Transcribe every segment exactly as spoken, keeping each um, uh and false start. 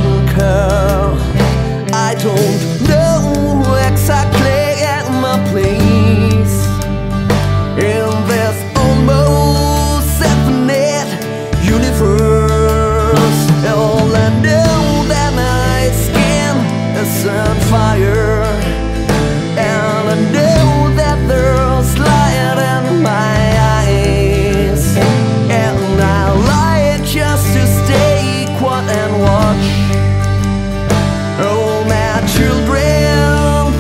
don't care. I don't know exactly at my place in this almost infinite universe. All I know that my skin is on fire, and I know that there's light in my eyes, and I like just to stay quiet and watch all my children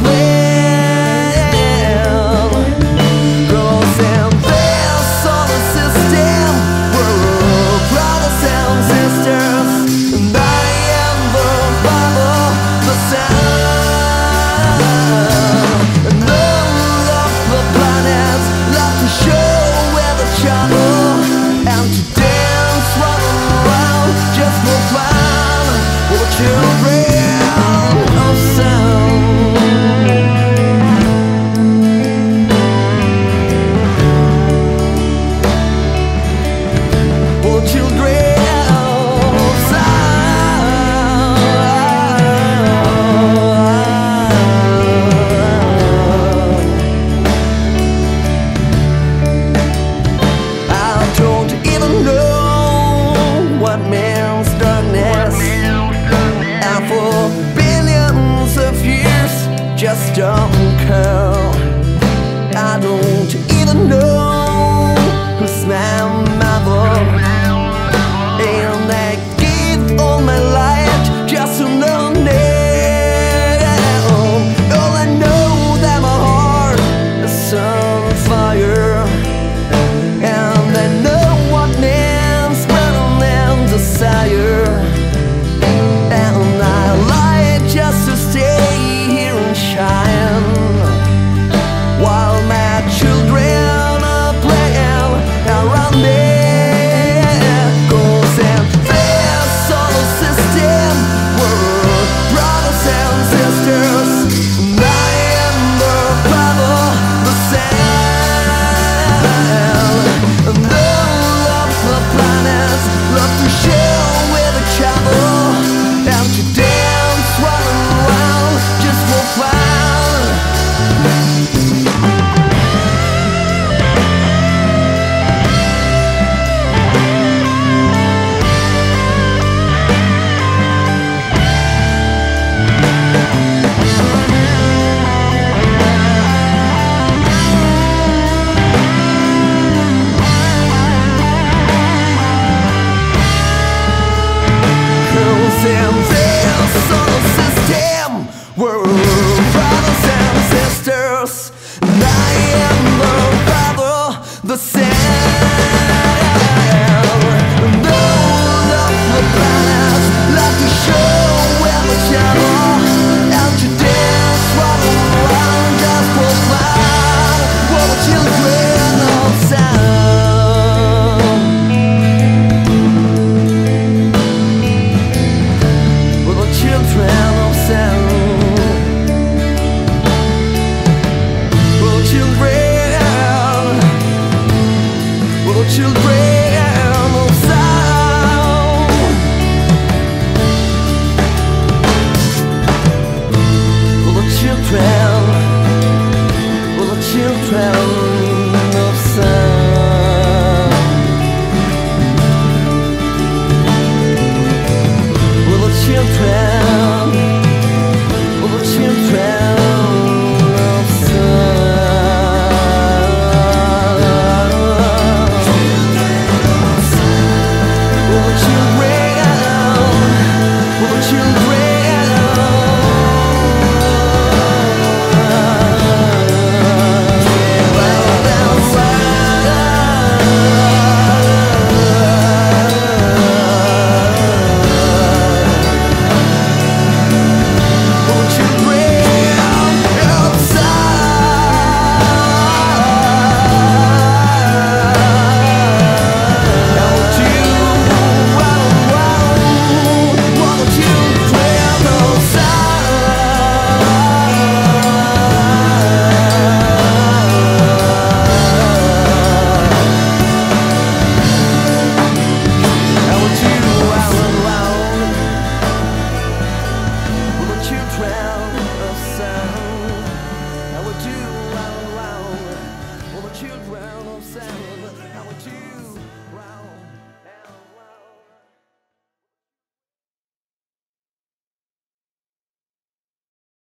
play. Cause in this solar system we're brothers and sisters, and I am the father, the son, and all of the planets love to show with each other and to dance, run around just for fun. We're children.